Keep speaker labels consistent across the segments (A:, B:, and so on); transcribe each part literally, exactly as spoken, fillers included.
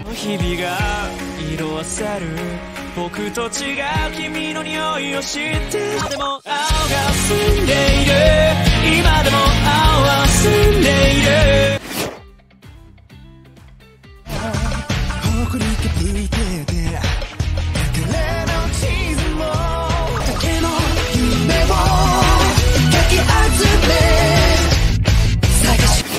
A: 日々が色あせる僕と違う君の匂いを知って今でも青が澄んでいる今でも青は澄んでいる
B: 誇りが吹いてて別れの地図もだけの夢をかき集め探し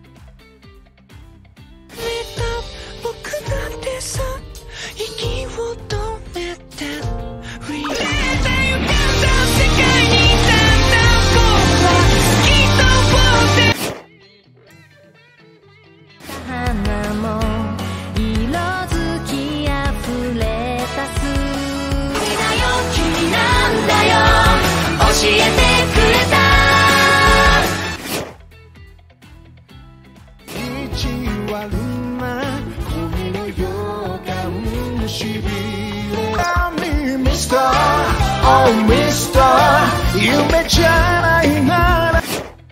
B: 僕なんてさ息を止めて浮かんだ世界にだんだん僕は透き通って花も色づきあふれたす君だよ君なんだよ教えてくれた意地悪な君の予感にしびれミスター Oh ミスター夢じゃないなら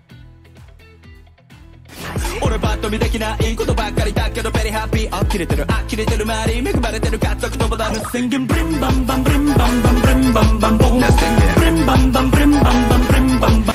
A: 俺パッと見できないことばっかりだけどベリーハッピーあ切れてるあ切れてる周り恵まれてる家族ともだる宣言ブリンバンバンブリンバンバンブリンバンバンボンブリンバンバンブリンバンバンブリンバンバン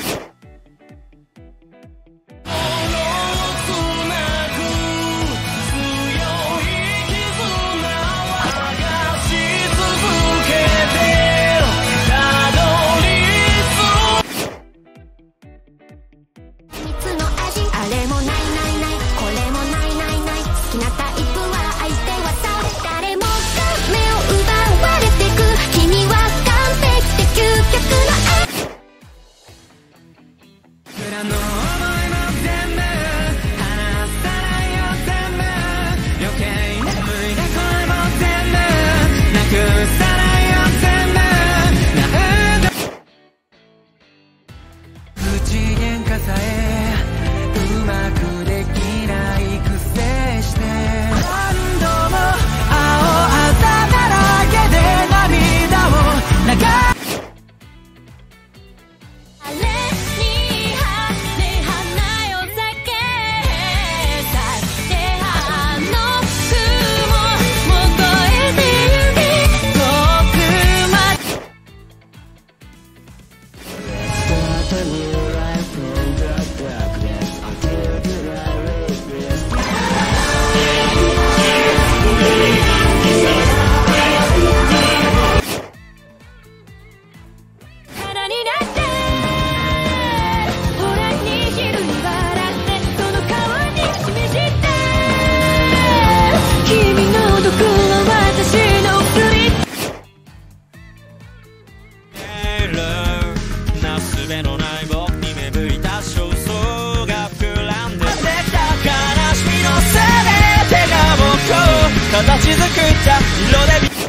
A: 形作った色で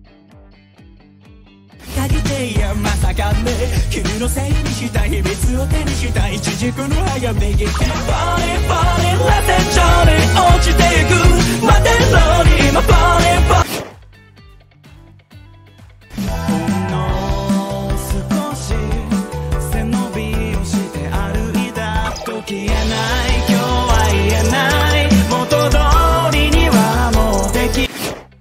A: 限定やまさかね君のせいにした秘密を手にした一軸の早めぎ Falling falling let it Johnny 落ちてゆく待てろに今 Falling falling ほんの少し背伸びをして歩いた時言えない今日は言えない元通りにはもうでき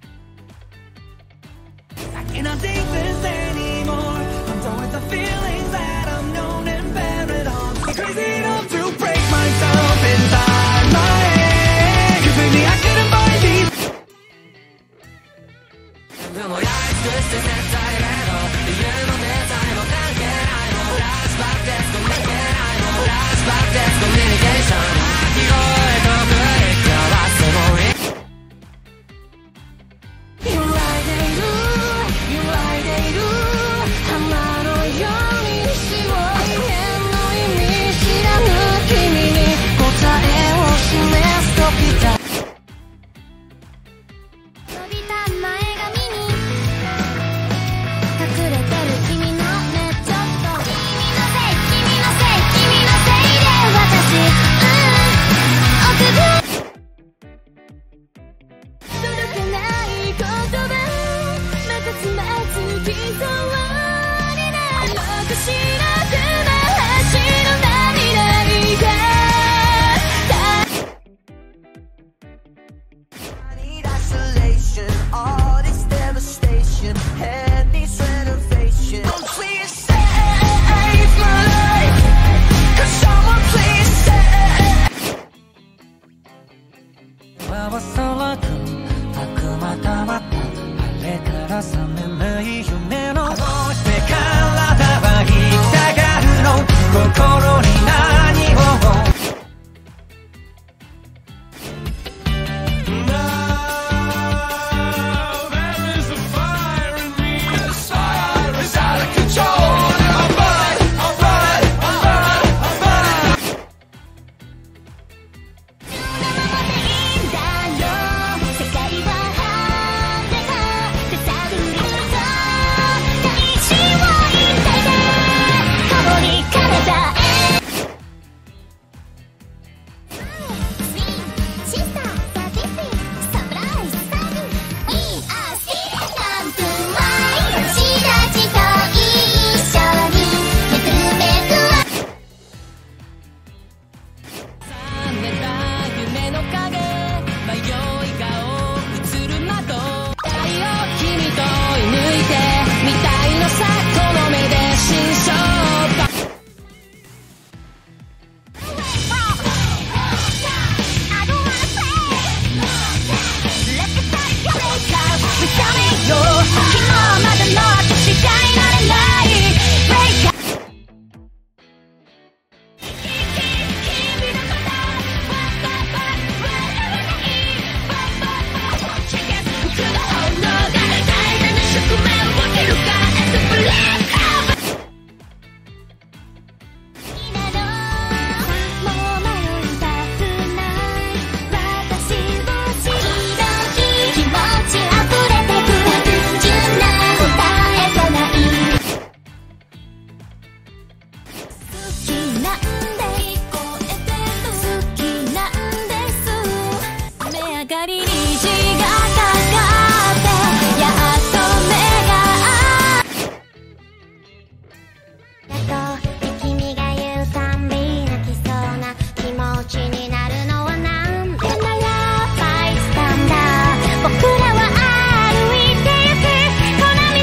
A: Nothing is anymore. I'm done with the feelings that I've known and buried on. Crazy enough to break myself inside my head. Cause maybe I couldn't find these. でもやり尽くして絶対例の家のデザインも関係ないのフラッシュバックですコミュニケないのフラッシュバックですコミュニケーション鳴き声とブレーキ合わせもいい
C: なんで聞こえてる好きなんです雨上がり虹がかかってやっと目が合うやっと君が言うたんび泣きそうな気持ちになるのはなんでならバイスタンダー僕らは歩いてゆくこの道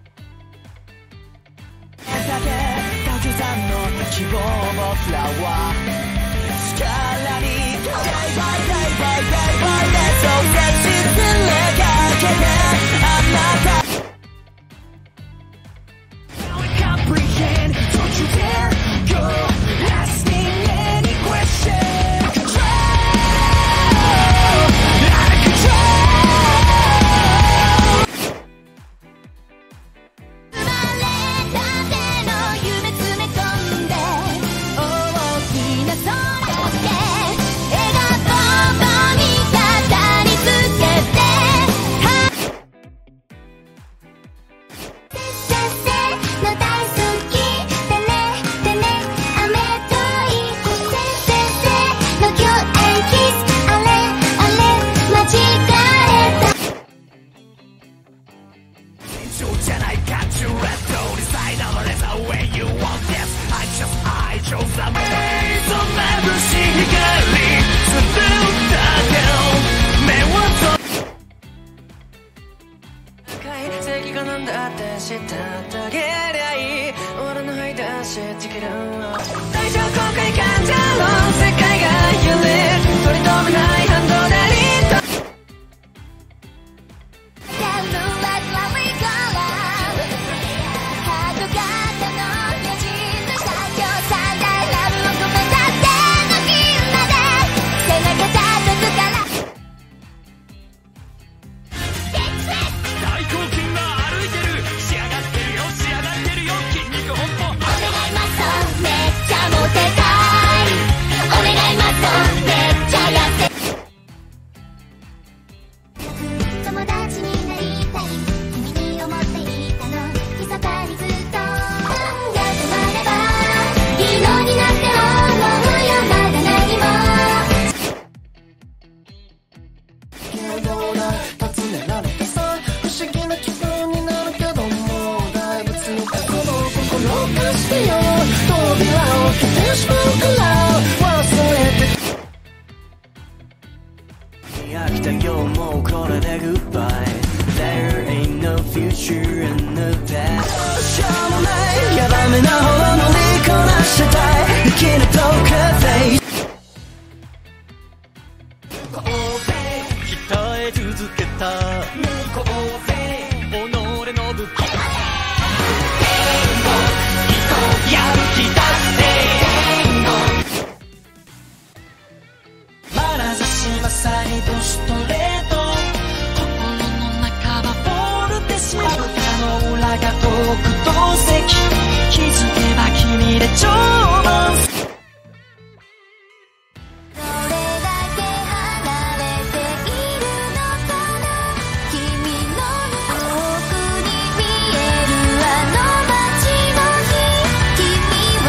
B: だけたくさんの希望もフラワー力にバイバイバイバイバイバイでそう接してかけてあなた Comprehend don't you dare go asking any question control out of control
C: 生まれたての夢詰め込んで大きな空で笑顔と味方につけてせっせの大好きでねでね雨といこせっせの共演キスあれあれ間違えた
B: じゃないか You let go decide I'm a the way you want this I just I chose the way So never see 光するだけ目を
A: 赤い正義がなんだって知ってあげりゃいい俺の吐いた信じきる大丈夫後悔感情の世界が揺れ取り留めないハンドでリード
C: Tell me what we go love ハート型の矢印した今日さんでラブを込めた手のひらで背中叩くから
B: 大胸筋が歩いてる仕上がってるよ仕上がってるよ筋肉本舗
C: お願いマッソめっちゃモテたいお願いマッソめっちゃ痩せ友達になりたい君に思っていたの密かにずっとが止まればいいのになって思うよまだ何も
B: 昨日どうだ尋ねられてさ不思議な気分になるけども大仏のこの心貸してよ扉を開けてしまうから忘れて飽きたよもうこれで Goodbye There ain't no future in the past しょうもないやばめなほど乗りこなしてたい生きるポーカーフェイス鍛え続けた向こうぜ己の武器やる気だってまなざしまさにドストレート心の中はボルテスまぶたの裏が特等席気づけば君で超満席
C: どれだけ離れているのかな君の遠くに見えるあの街の日君は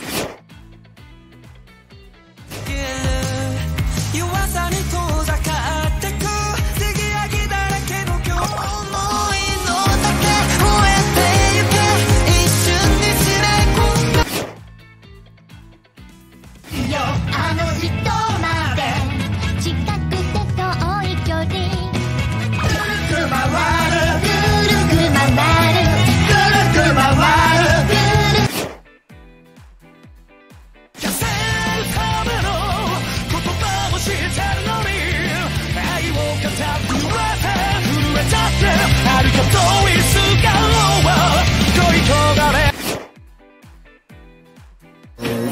A: 弱さに遠ざかってく継ぎはぎだらけの今日思いの丈燃えてゆけ一瞬にしめ込んだ
C: よあの人まで近くて遠い距離ぐるく回るぐるく回るぐるく回るぐる
B: 痩せるための言葉を知ってるのに愛を語って震えて震えちゃってありがとういつかは恋焦がれ